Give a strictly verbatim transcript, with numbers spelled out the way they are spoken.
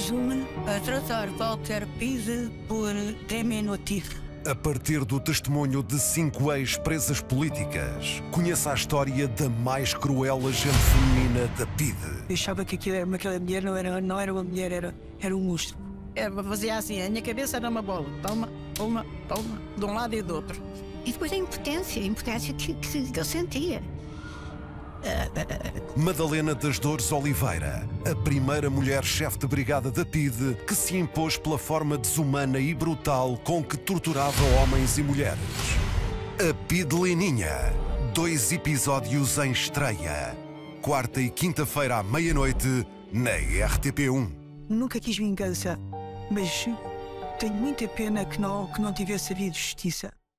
Resume a tratar Walter Pide por diminutivo. A partir do testemunho de cinco ex-presas políticas, conheça a história da mais cruel agente feminina da P I D E. Eu achava que aquilo, aquela mulher não era, não era uma mulher, era, era um monstro. É, fazia assim, a minha cabeça era uma bola. Toma, toma, toma, de um lado e do outro. E depois a impotência, a impotência que, que, que eu sentia. Madalena das Dores Oliveira, a primeira mulher chefe de brigada da P I D E que se impôs pela forma desumana e brutal com que torturava homens e mulheres. A Pidelininha, dois episódios em estreia. Quarta e quinta-feira à meia-noite na R T P um. Nunca quis vingança, mas tenho muita pena que não, que não tivesse havido justiça.